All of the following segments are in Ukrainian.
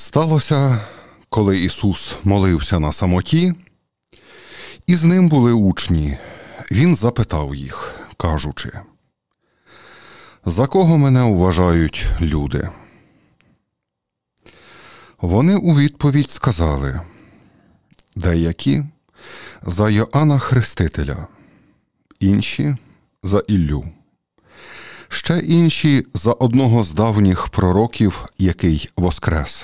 Сталося, коли Ісус молився на самоті, і з ним були учні. Він запитав їх, кажучи: «За кого мене вважають люди?» Вони у відповідь сказали: деякі – за Йоанна Хрестителя, інші – за Іллю, ще інші – за одного з давніх пророків, який воскрес.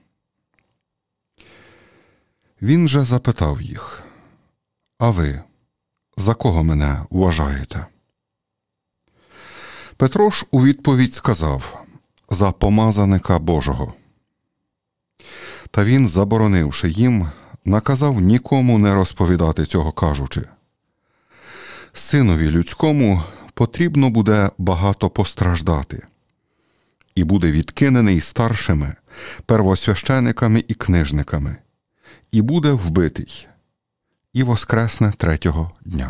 Він же запитав їх: «А ви, за кого мене вважаєте?» Петро ж у відповідь сказав: «За помазаника Божого». Та він, заборонивши їм, наказав нікому не розповідати цього, кажучи: «Синові людському потрібно буде багато постраждати, і буде відкинений старшими, первосвящениками і книжниками, і буде вбитий, і воскресне третього дня».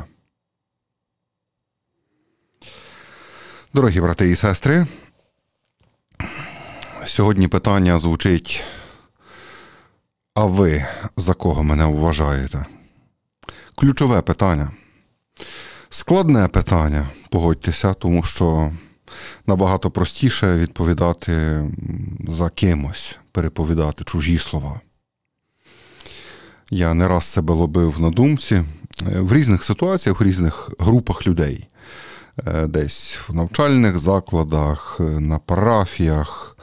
Дорогі брати і сестри, сьогодні питання звучить: «А ви за кого мене вважаєте?» Ключове питання. Складне питання, погодьтеся, тому що набагато простіше відповідати за кимось, переповідати чужі слова. Я не раз себе ловив на думці в різних ситуаціях, в різних групах людей. Десь в навчальних закладах, на парафіях.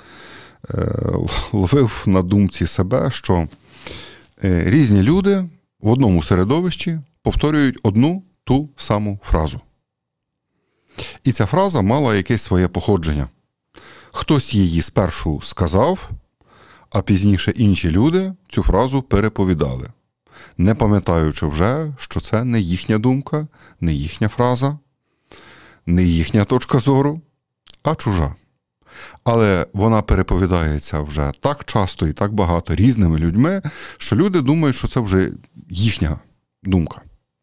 Ловив на думці себе, що різні люди в одному середовищі повторюють одну ту саму фразу. І ця фраза мала якесь своє походження. Хтось її спершу сказав, а пізніше інші люди цю фразу переповідали, не пам'ятаючи вже, що це не їхня думка, не їхня фраза, не їхня точка зору, а чужа. Але вона переповідається вже так часто і так багато різними людьми, що люди думають, що це вже їхня думка.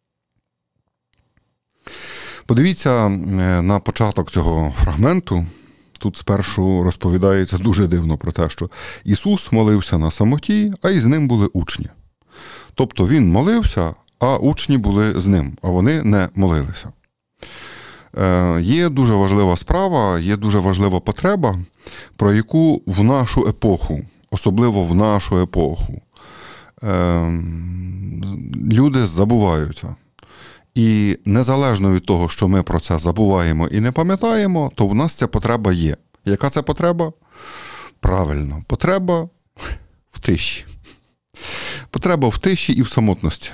Подивіться на початок цього фрагменту. Тут спершу розповідається дуже дивно про те, що Ісус молився на самоті, а й з ним були учні. Тобто Він молився, а учні були з ним, а вони не молилися. Є дуже важлива справа, є дуже важлива потреба, про яку в нашу епоху, особливо в нашу епоху, люди забуваються. І незалежно від того, що ми про це забуваємо і не пам'ятаємо, то в нас ця потреба є. Яка це потреба? Правильно, потреба в тиші. Потреба в тиші і в самотності.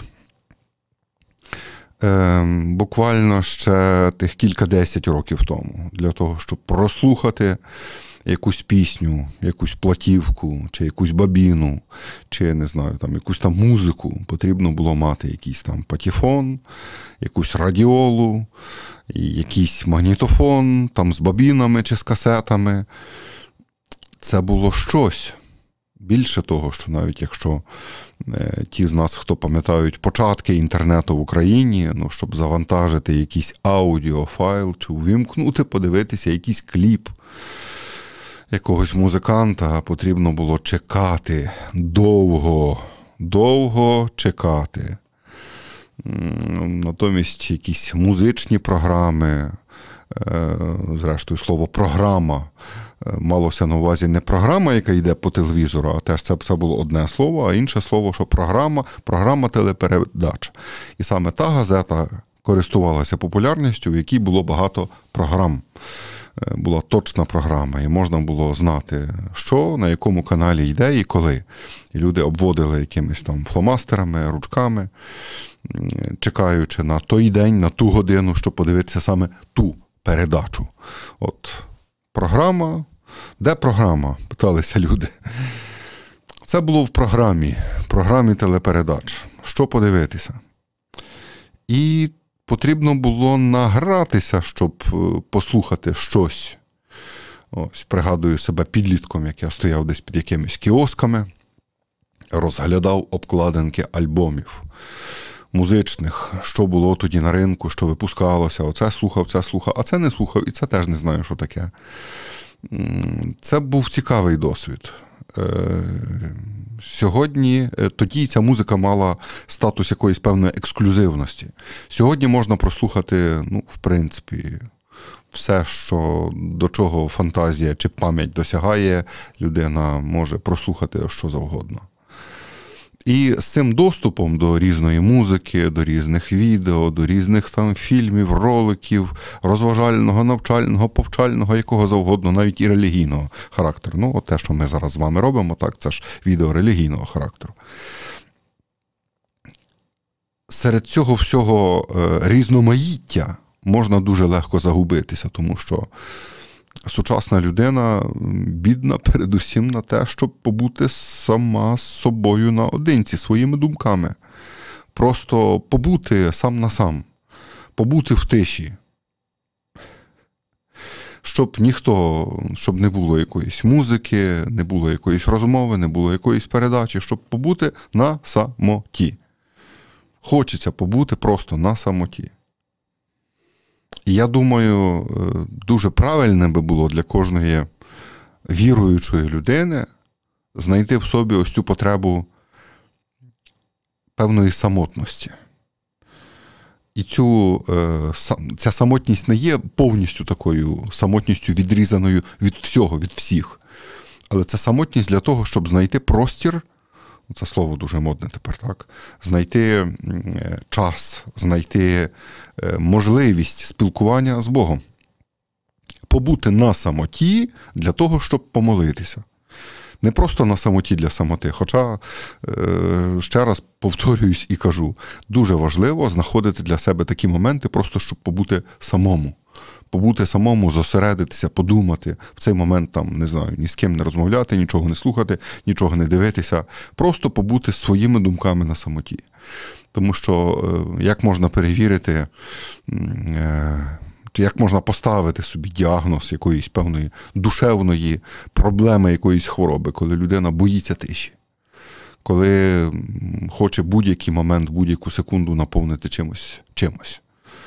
Буквально ще тих кількадесят років тому, для того, щоб прослухати якусь пісню, якусь платівку, чи якусь бабіну, чи, не знаю, там, якусь там музику, потрібно було мати якийсь там патефон, якусь радіолу, якийсь магнітофон, там з бабінами чи з касетами. Це було щось. Більше того, що навіть якщо ті з нас, хто пам'ятають початки інтернету в Україні, щоб завантажити якийсь аудіофайл чи увімкнути, подивитися якийсь кліп якогось музиканта, потрібно було чекати довго чекати. Натомість якісь музичні програми, зрештою слово «програма» малося на увазі не програма, яка йде по телевізору, а теж це було одне слово, а інше слово, що програма телепередач. І саме та газета користувалася популярністю, в якій було багато програм. Була точна програма, і можна було знати, що, на якому каналі йде і коли. І люди обводили якимись там фломастерами, ручками, чекаючи на той день, на ту годину, щоб подивитися саме ту передачу. От програма. Де програма? Питалися люди. Це було в програмі телепередач. Що подивитися? І потрібно було награтися, щоб послухати щось. Ось, пригадую себе підлітком, як я стояв десь під якимись кіосками, розглядав обкладинки альбомів музичних, що було тоді на ринку, що випускалося. Оце слухав, а це не слухав, і це теж не знаю, що таке. Це був цікавий досвід. Сьогодні, тоді ця музика мала статус якоїсь певної ексклюзивності. Сьогодні можна прослухати, в принципі, все, до чого фантазія чи пам'ять досягає, людина може прослухати що завгодно. І з цим доступом до різної музики, до різних відео, до різних фільмів, роликів, розважального, навчального, повчального, якого завгодно, навіть і релігійного характеру. От те, що ми зараз з вами робимо, так, це ж відео релігійного характеру. Серед цього всього різноманіття можна дуже легко загубитися, тому що сучасна людина бідна передусім на те, щоб побути сама з собою наодинці, своїми думками. Просто побути сам на сам, побути в тиші. Щоб не було якоїсь музики, не було якоїсь розмови, не було якоїсь передачі, щоб побути на самоті. Хочеться побути просто на самоті. І я думаю, дуже правильне би було для кожної віруючої людини знайти в собі ось цю потребу певної самотності. І ця самотність не є повністю такою самотністю, відрізаною від всього, від всіх. Але це самотність для того, щоб знайти простір, це слово дуже модне тепер, так? Знайти час, знайти можливість спілкування з Богом. Побути на самоті для того, щоб помолитися. Не просто на самоті для самоти, хоча, ще раз повторююсь і кажу, дуже важливо знаходити для себе такі моменти, просто щоб побути самому. Побути самому, зосередитися, подумати, в цей момент ні з ким не розмовляти, нічого не слухати, нічого не дивитися, просто побути своїми думками на самоті. Тому що як можна перевірити, як можна поставити собі діагноз якоїсь певної душевної проблеми, якоїсь хвороби, коли людина боїться тиші, коли хоче будь-який момент, будь-яку секунду наповнити чимось.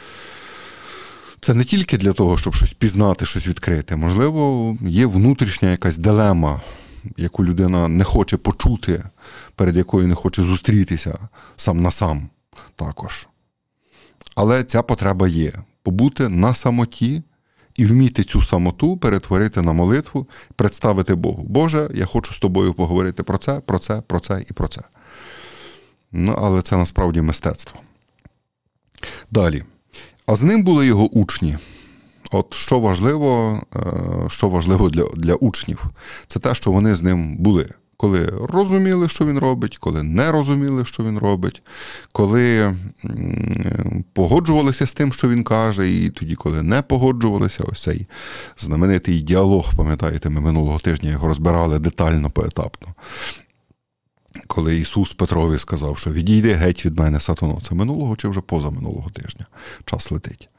Це не тільки для того, щоб щось пізнати, щось відкрити. Можливо, є внутрішня якась дилема, яку людина не хоче почути, перед якою не хоче зустрітися сам на сам також. Але ця потреба є. Побути на самоті і вміти цю самоту перетворити на молитву, представити Богу. Боже, я хочу з тобою поговорити про це і про це. Але це насправді мистецтво. Далі. А з ним були його учні. От що важливо для учнів, це те, що вони з ним були. Коли розуміли, що він робить, коли не розуміли, що він робить, коли погоджувалися з тим, що він каже, і тоді, коли не погоджувалися, ось цей знаменитий діалог, пам'ятаєте, ми минулого тижня його розбирали детально, поетапно. Коли Ісус Петрові сказав, що відійди геть від мене, сатано. Це минулого чи вже позаминулого тижня? Час летить.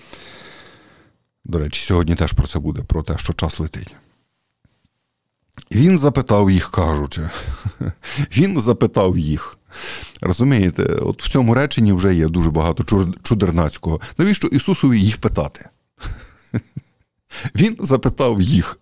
До речі, сьогодні теж про це буде, про те, що час летить. Він запитав їх, кажучи. Він запитав їх. Розумієте, от в цьому реченні вже є дуже багато чудернацького. Навіщо Ісусові їх питати? Він запитав їх.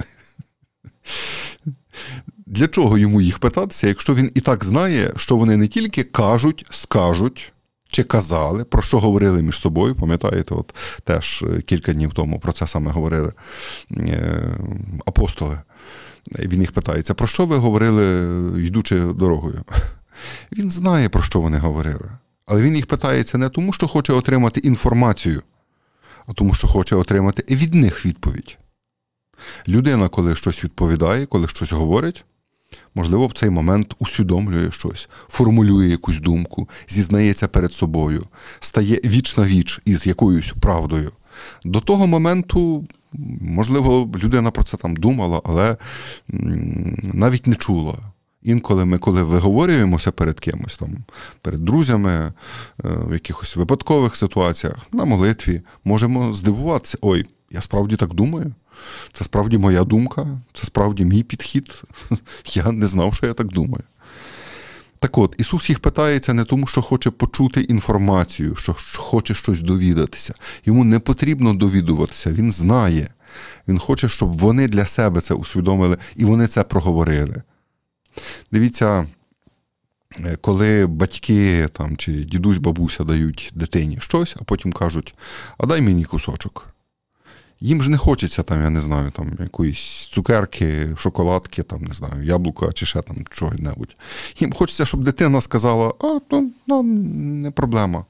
Для чого йому їх питатися, якщо він і так знає, що вони не тільки кажуть, скажуть, чи казали, про що говорили між собою, пам'ятаєте, от теж кілька днів тому про це саме говорили апостоли. Він їх питається, про що ви говорили, йдучи дорогою? Він знає, про що вони говорили. Але він їх питається не тому, що хоче отримати інформацію, а тому, що хоче отримати від них відповідь. Людина, коли щось відповідає, коли щось говорить, можливо, в цей момент усвідомлює щось, формулює якусь думку, зізнається перед собою, стає віч на віч із якоюсь правдою. До того моменту, можливо, людина про це думала, але навіть не чула. Інколи ми, коли виговорюємося перед кимось, перед друзями, в якихось випадкових ситуаціях, на молитві, можемо здивуватися. Ой, я справді так думаю? Це справді моя думка? Це справді мій підхід? Я не знав, що я так думаю. Так от, Ісус їх питається не тому, що хоче почути інформацію, що хоче щось довідатися. Йому не потрібно довідуватися, Він знає. Він хоче, щоб вони для себе це усвідомили, і вони це проговорили. Дивіться, коли батьки там, чи дідусь, бабуся дають дитині щось, а потім кажуть, а дай мені кусочок. Їм ж не хочеться, там, я не знаю, там, якоїсь цукерки, шоколадки, там, не знаю, яблука чи ще там чого-небудь. Їм хочеться, щоб дитина сказала, ну, не проблема.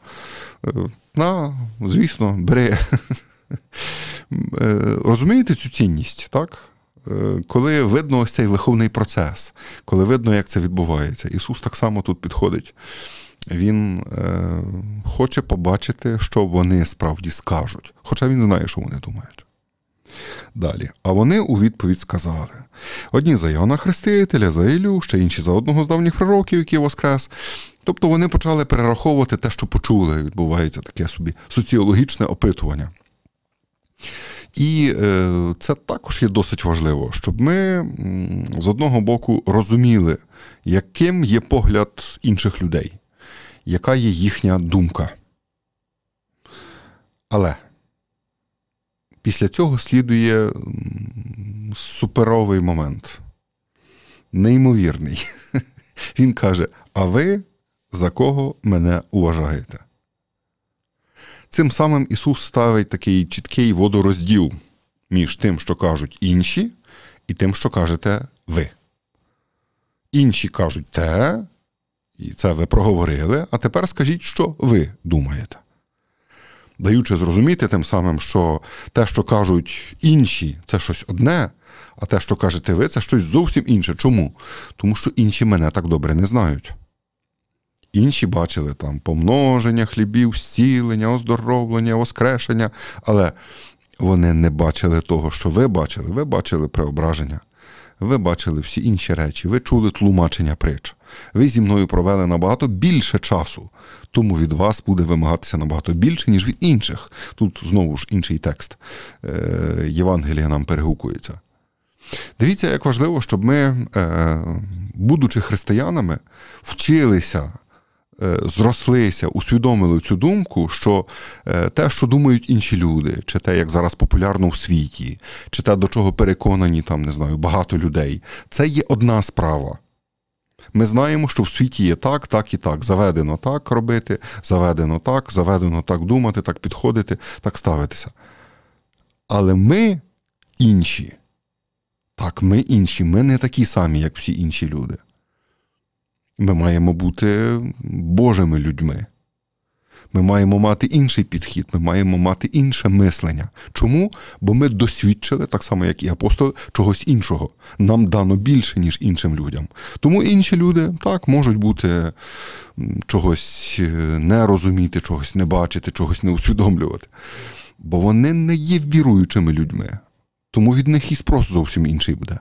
Звісно, бери. Розумієте цю цінність, так? Коли видно ось цей виховний процес, коли видно, як це відбувається. Ісус так само тут підходить. Він хоче побачити, що вони справді скажуть. Хоча він знає, що вони думають. Далі. А вони у відповідь сказали. Одні за Йоанна Хрестителя, за Іллю, ще інші за одного з давніх пророків, який воскрес. Тобто вони почали перераховувати те, що почули. Відбувається таке собі соціологічне опитування. І це також є досить важливо, щоб ми з одного боку розуміли, яким є погляд інших людей, яка є їхня думка. Але після цього слідує суперовий момент, неймовірний. Він каже, а ви за кого мене вважаєте? Цим самим Ісус ставить такий чіткий водорозділ між тим, що кажуть інші, і тим, що кажете ви. Інші кажуть те, і це ви проговорили, а тепер скажіть, що ви думаєте. Даючи зрозуміти тим самим, що те, що кажуть інші, це щось одне, а те, що кажете ви, це щось зовсім інше. Чому? Тому що інші мене так добре не знають. Інші бачили там помноження хлібів, зцілення, оздоровлення, воскрешення, але вони не бачили того, що ви бачили. Ви бачили преображення, ви бачили всі інші речі, ви чули тлумачення притч. Ви зі мною провели набагато більше часу, тому від вас буде вимагатися набагато більше, ніж від інших. Тут знову ж інший текст Євангелія нам перегукується. Дивіться, як важливо, щоб ми, будучи християнами, вчилися, зрослися, усвідомили цю думку, що те, що думають інші люди, чи те, як зараз популярно в світі, чи те, до чого переконані, там, не знаю, багато людей, це є одна справа. Ми знаємо, що в світі є так, так і так. Заведено так робити, заведено так думати, так підходити, так ставитися. Але ми інші. Так, ми інші, ми не такі самі, як всі інші люди. Ми маємо бути Божими людьми. Ми маємо мати інший підхід, ми маємо мати інше мислення. Чому? Бо ми досвідчили, так само як і апостоли, чогось іншого. Нам дано більше, ніж іншим людям. Тому інші люди, так, можуть бути чогось не розуміти, чогось не бачити, чогось не усвідомлювати. Бо вони не є віруючими людьми. Тому від них і спрос зовсім інший буде.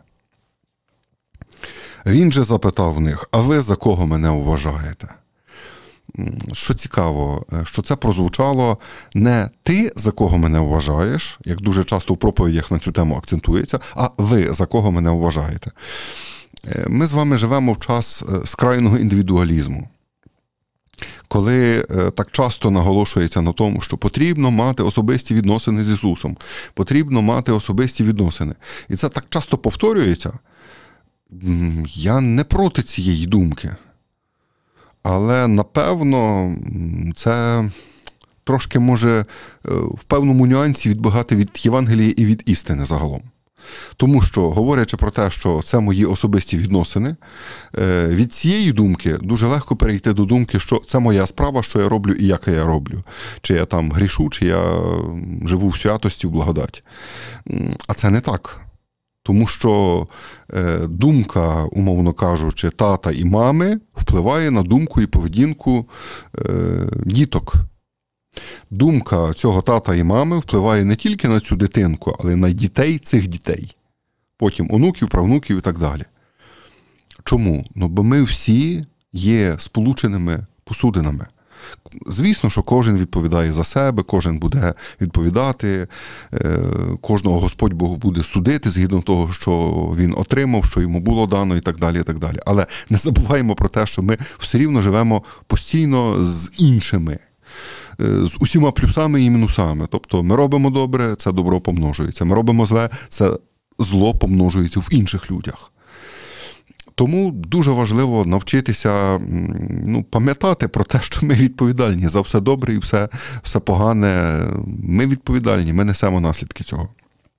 Він же запитав в них, а ви за кого мене вважаєте? Що цікаво, що це прозвучало не ти, за кого мене вважаєш, як дуже часто в проповідях на цю тему акцентується, а ви, за кого мене вважаєте. Ми з вами живемо в час скрайного індивідуалізму, коли так часто наголошується на тому, що потрібно мати особисті відносини з Ісусом, потрібно мати особисті відносини. І це так часто повторюється. Я не проти цієї думки. Але, напевно, це трошки може в певному нюансі відбігати від Євангелія і від істини загалом. Тому що, говорячи про те, що це мої особисті відносини, від цієї думки дуже легко перейти до думки, що це моя справа, що я роблю і як я роблю. Чи я там грішу, чи я живу в святості, в благодаті. А це не так. Тому що думка, умовно кажучи, тата і мами впливає на думку і поведінку діток. Думка цього тата і мами впливає не тільки на цю дитинку, але й на дітей цих дітей. Потім онуків, правнуків і так далі. Чому? Бо ми всі є сполученими посудинами. Звісно, що кожен відповідає за себе, кожен буде відповідати, кожного Господь Бог буде судити згідно того, що він отримав, що йому було дано і так далі, і так далі. Але не забуваємо про те, що ми все рівно живемо постійно з іншими, з усіма плюсами і мінусами. Тобто ми робимо добре, це добро помножується. Ми робимо зле, це зло помножується в інших людях. Тому дуже важливо навчитися пам'ятати про те, що ми відповідальні за все добре і все погане. Ми відповідальні, ми несемо наслідки цього.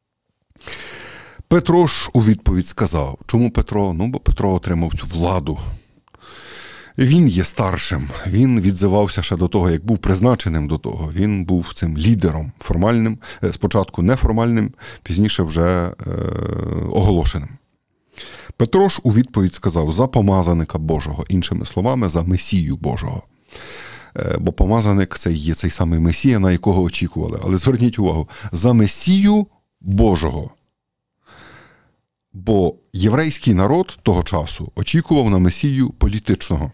Петро ж у відповідь сказав. Чому Петро? Бо Петро отримав цю владу. Він є старшим, він відзивався ще до того, як був призначеним до того. Він був цим лідером формальним, спочатку неформальним, пізніше вже оголошеним. Петро ж у відповідь сказав за помазаника Божого, іншими словами, за Месію Божого. Бо помазаник – це є цей самий Месія, на якого очікували. Але зверніть увагу, за Месію Божого. Бо єврейський народ того часу очікував на Месію політичного.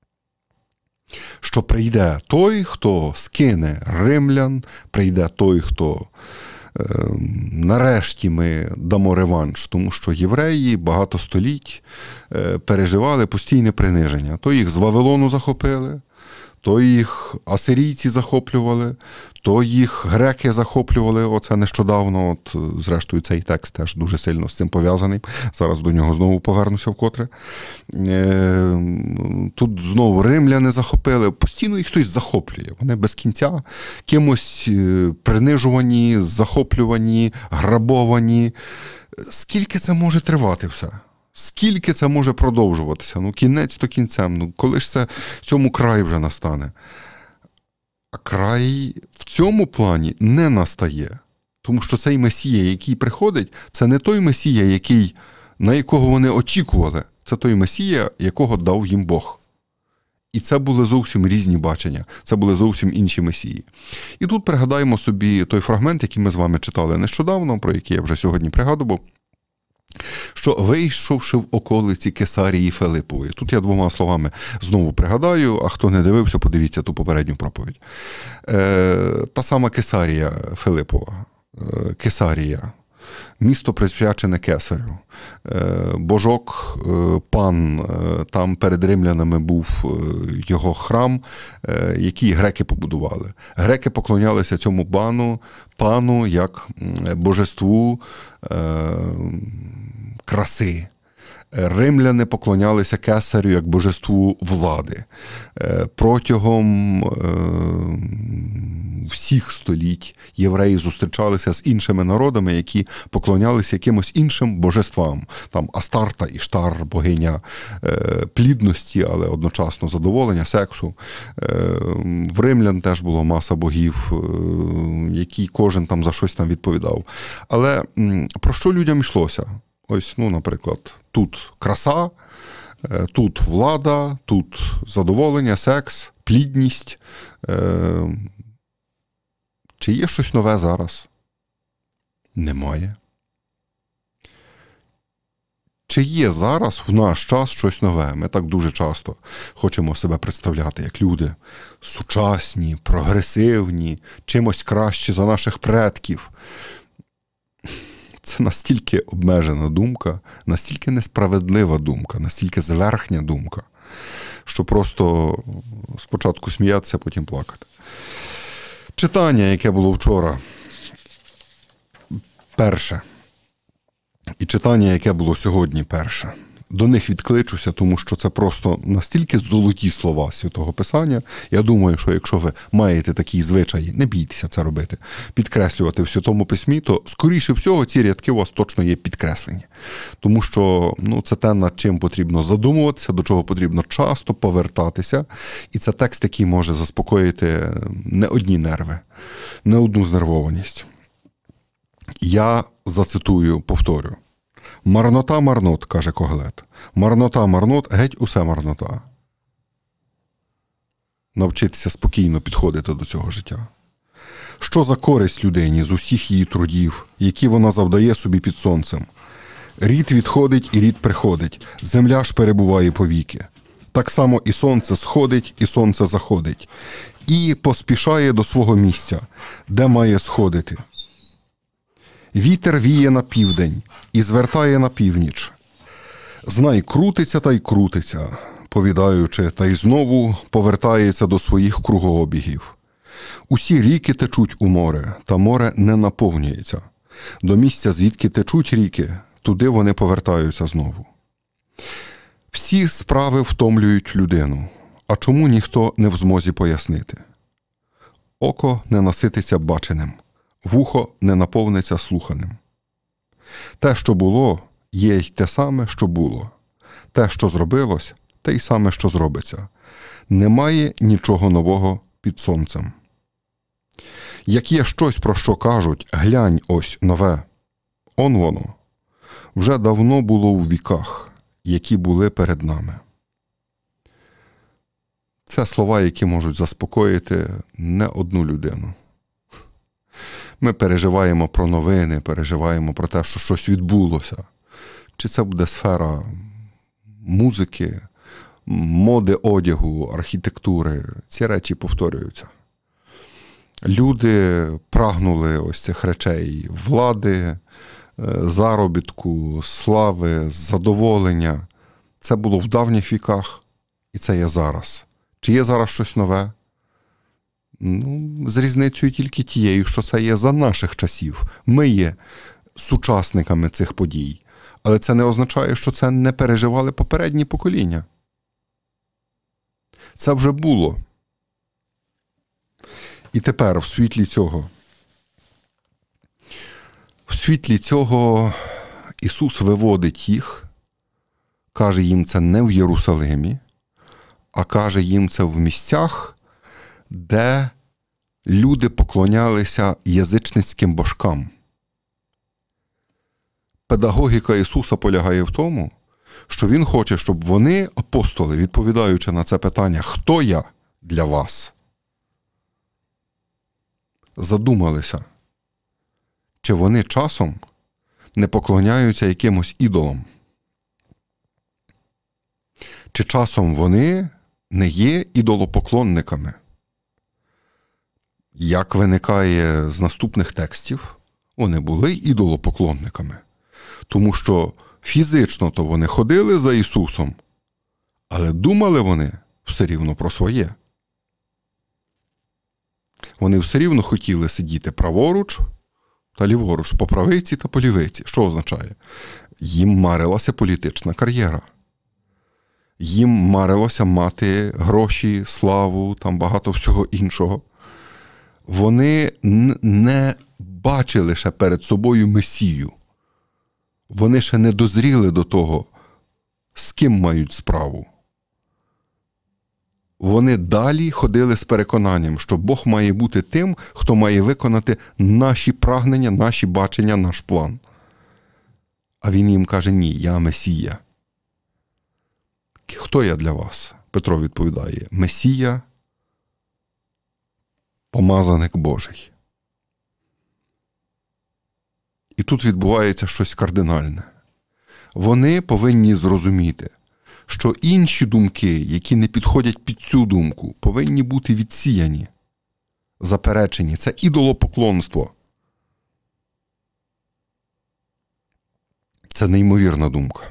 Що прийде той, хто скине римлян, прийде той, хто нарешті ми дамо реванш, тому що євреї багато століть переживали постійне приниження. То їх з Вавилону захопили, то їх асирійці захоплювали, то їх греки захоплювали, оце нещодавно, зрештою цей текст теж дуже сильно з цим пов'язаний, зараз до нього знову повернуся вкотре. Тут знову римляни захопили, постійно їх хтось захоплює, вони без кінця кимось принижувані, захоплювані, грабовані. Скільки це може тривати все? Скільки це може продовжуватися? Кінець то кінцем. Коли ж це в цьому край вже настане? А край в цьому плані не настає. Тому що цей Месія, який приходить, це не той Месія, на якого вони очікували. Це той Месія, якого дав їм Бог. І це були зовсім різні бачення. Це були зовсім інші Месії. І тут пригадаємо собі той фрагмент, який ми з вами читали нещодавно, про який я вже сьогодні пригадував, що вийшовши в околиці Кесарії Филипової. Тут я двома словами знову пригадаю, а хто не дивився, подивіться ту попередню проповідь. Та сама Кесарія Филипова. Кесарія. Місто присвячене Кесарю. Божок, пан, там перед римлянами був його храм, який греки побудували. Греки поклонялися цьому пану як божеству краси. Римляни поклонялися Кесарю як божеству влади. Протягом всіх століть євреї зустрічалися з іншими народами, які поклонялися якимось іншим божествам. Там Астарта, Іштар, богиня плідності, але одночасно задоволення, сексу. В римлян теж було маса богів, які кожен там за щось там відповідав. Але про що людям йшлося? Ось, наприклад, тут краса, тут влада, тут задоволення, секс, плідність. Чи є щось нове зараз? Немає. Чи є зараз в наш час щось нове? Ми так дуже часто хочемо себе представляти як люди сучасні, прогресивні, чимось кращі за наших предків. Це настільки обмежена думка, настільки несправедлива думка, настільки зверхня думка, що просто спочатку сміятися, потім плакати. Читання, яке було вчора, перше. І читання, яке було сьогодні, перше. До них відкличуся, тому що це просто настільки золоті слова Святого Писання. Я думаю, що якщо ви маєте такі звичаї, не бійтеся це робити, підкреслювати в Святому Письмі, то, скоріше всього, ці рядки у вас точно є підкреслені. Тому що це те, над чим потрібно задумуватися, до чого потрібно часто повертатися. І це текст, який може заспокоїти не одні нерви, не одну знервованість. Я зацитую, повторю. «Марнота, марнот», каже Когелет. «Марнота, марнот, геть усе марнота». Навчитися спокійно підходити до цього життя. Що за користь людині з усіх її трудів, які вона завдає собі під сонцем? Рід відходить і рід приходить, земля ж перебуває повіки. Так само і сонце сходить, і сонце заходить. І поспішає до свого місця, де має сходити. Вітер віє на південь і звертає на північ. Знай, крутиться та й крутиться, повідаючи, та й знову повертається до своїх кругообігів. Усі ріки течуть у море, та море не наповнюється. До місця, звідки течуть ріки, туди вони повертаються знову. Всі справи втомлюють людину, а чому ніхто не в змозі пояснити? Око не насититься баченим, вухо не наповниться слуханим. Те, що було, є й те саме, що було. Те, що зробилось, те й саме, що зробиться. Немає нічого нового під сонцем. Як є щось, про що кажуть, глянь ось нове, он воно, вже давно було у віках, які були перед нами. Це слова, які можуть заспокоїти не одну людину. Ми переживаємо про новини, переживаємо про те, що щось відбулося. Чи це буде сфера музики, моди одягу, архітектури. Ці речі повторюються. Люди прагнули ось цих речей: влади, заробітку, слави, задоволення. Це було в давніх віках, і це є зараз. Чи є зараз щось нове? З різницею тільки тією, що це є за наших часів. Ми є сучасниками цих подій. Але це не означає, що це не переживали попередні покоління. Це вже було. І тепер в світлі цього Ісус виводить їх, каже їм це не в Єрусалимі, а каже їм це в місцях, де люди поклонялися язичницьким божкам. Педагогіка Ісуса полягає в тому, що Він хоче, щоб вони, апостоли, відповідаючи на це питання «Хто я для вас?», задумалися, чи вони часом не поклоняються якимось ідолам. Чи часом вони не є ідолопоклонниками. Як виникає з наступних текстів, вони були ідолопоклонниками. Тому що фізично то вони ходили за Ісусом, але думали вони все рівно про своє. Вони все рівно хотіли сидіти праворуч та ліворуч, по правиці та по лівиці. Що означає? Їм марилася політична кар'єра. Їм марилося мати гроші, славу, там багато всього іншого. Вони не бачили ще перед собою Месію. Вони ще не дозріли до того, з ким мають справу. Вони далі ходили з переконанням, що Бог має бути тим, хто має виконати наші прагнення, наші бачення, наш план. А він їм каже: ні, я Месія. Хто я для вас? Петро відповідає: Месія, помазаник Божий. І тут відбувається щось кардинальне. Вони повинні зрозуміти, що інші думки, які не підходять під цю думку, повинні бути відсіяні, заперечені. Це ідолопоклонство. Це неймовірна думка.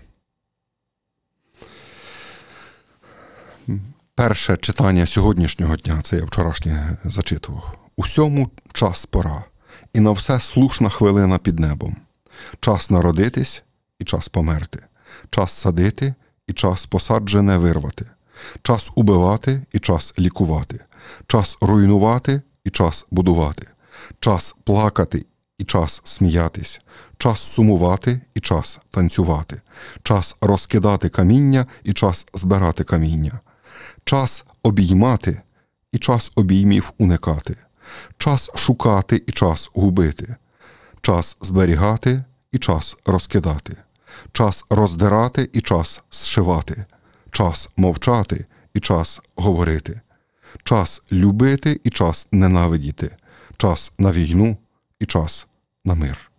Перше читання сьогоднішнього дня, це я вчорашнє зачитував. «Усьому час пора, і на все слушна хвилина під небом. Час народитись і час померти. Час садити і час посаджене вирвати. Час убивати і час лікувати. Час руйнувати і час будувати. Час плакати і час сміятись. Час сумувати і час танцювати. Час розкидати каміння і час збирати каміння. Час обіймати і час обіймів уникати. Час шукати і час губити. Час зберігати і час розкидати. Час роздирати і час зшивати. Час мовчати і час говорити. Час любити і час ненавидіти. Час на війну і час на мир.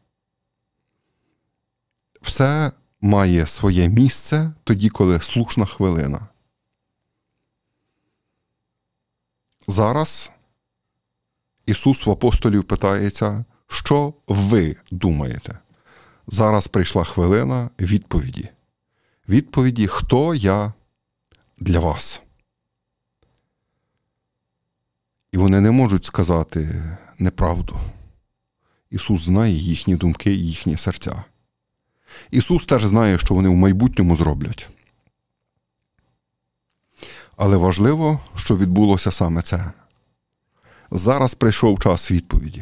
Все має своє місце тоді, коли слушна хвилина. Зараз Ісус в апостолів питається: що ви думаєте? Зараз прийшла хвилина відповіді. Відповіді, хто я для вас. І вони не можуть сказати неправду. Ісус знає їхні думки і їхні серця. Ісус теж знає, що вони в майбутньому зроблять. Але важливо, що відбулося саме це. Зараз прийшов час відповіді.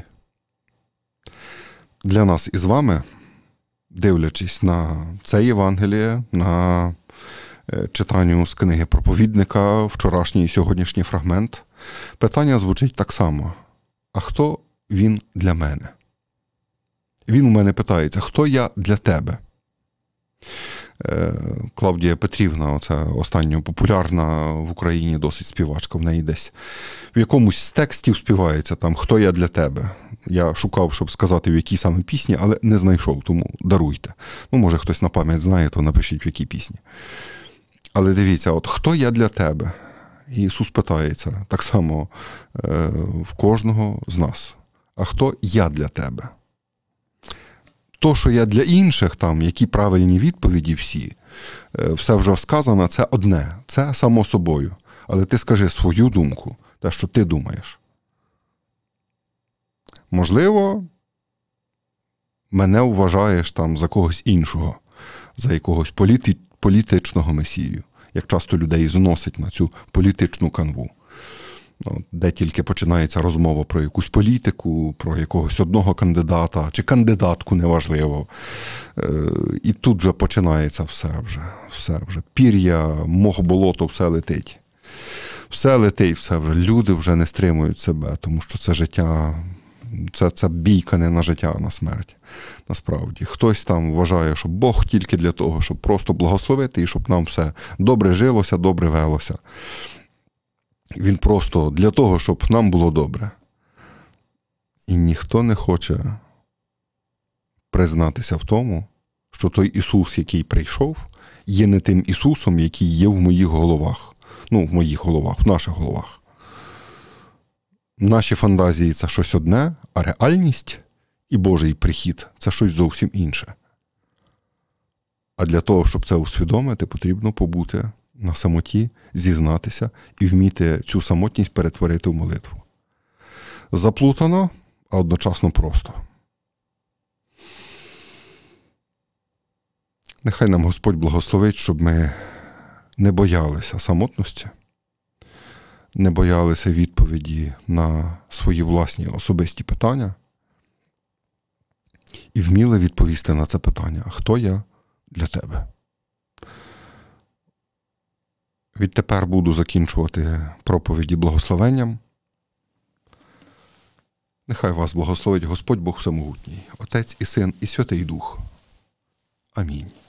Для нас із вами, дивлячись на це Євангеліє, на читанню з книги проповідника, вчорашній і сьогоднішній фрагмент, питання звучить так само. А хто він для мене? Він у мене питається, хто я для тебе? Клавдія Петрівна, оця остання популярна в Україні досить співачка, в неї десь в якомусь з текстів співається там «Хто я для тебе?». Я шукав, щоб сказати, в якій саме пісні, але не знайшов, тому даруйте. Ну, може, хтось на пам'ять знає, то напишіть, в якій пісні. Але дивіться, от «Хто я для тебе?» І Ісус питається так само в кожного з нас. А хто я для тебе? То, що я для інших, там, які правильні відповіді всі, все вже сказано, це одне, це само собою. Але ти скажи свою думку, те, що ти думаєш. Можливо, мене вважаєш там за когось іншого, за якогось політичного месію, як часто людей зносить на цю політичну канву. Де тільки починається розмова про якусь політику, про якогось одного кандидата, чи кандидатку, неважливо. І тут вже починається все вже. Пір'я, мох, болото, все летить. Все летить, все вже. Люди вже не стримують себе, тому що це життя, це бійка не на життя, а на смерть. Насправді. Хтось там вважає, що Бог тільки для того, щоб просто благословити і щоб нам все добре жилося, добре велося. Він просто для того, щоб нам було добре. І ніхто не хоче признатися в тому, що той Ісус, який прийшов, є не тим Ісусом, який є в моїх головах. Ну, в моїх головах, в наших головах. Наші фантазії – це щось одне, а реальність і Божий прихід – це щось зовсім інше. А для того, щоб це усвідомити, потрібно побути на самоті, зізнатися і вміти цю самотність перетворити в молитву. Заплутано, а одночасно просто. Нехай нам Господь благословить, щоб ми не боялися самотності, не боялися відповіді на свої власні особисті питання і вміли відповісти на це питання: хто я для тебе? Відтепер буду закінчувати проповіді благословенням. Нехай вас благословить Господь Бог Всемогутній, Отець і Син і Святий Дух. Амінь.